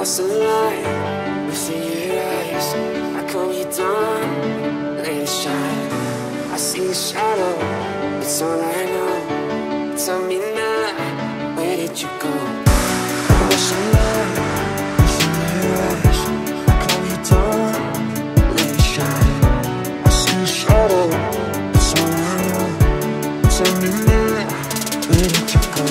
lost the light within your eyes. I calm you down, let it shine. I see a shadow, it's all I know. Tell me now, where did you go? I lost the light within your eyes. I calm you down, let it shine. I see a shadow, it's all I know. Tell me now, where did you go?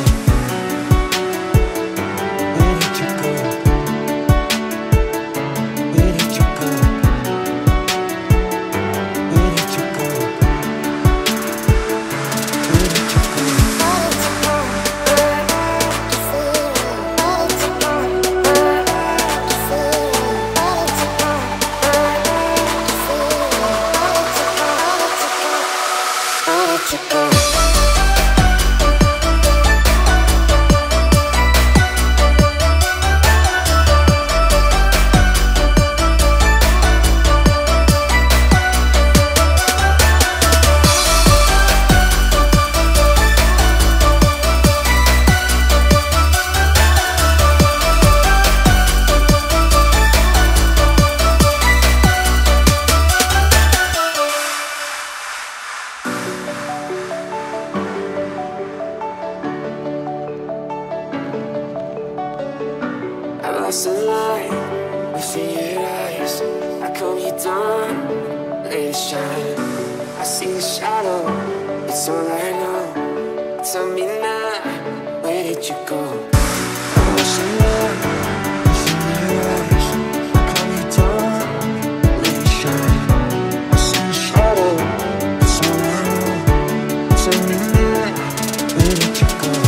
I lost the light within your eyes. I calm you down, let it shine. I see a shadow, it's all I know. Tell me now, where did you go? I lost the light within your eyes. I calm you down, let it shine. I see a shadow, it's all I know. Tell me now, where did you go?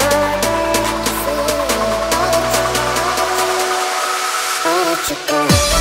Where did you go?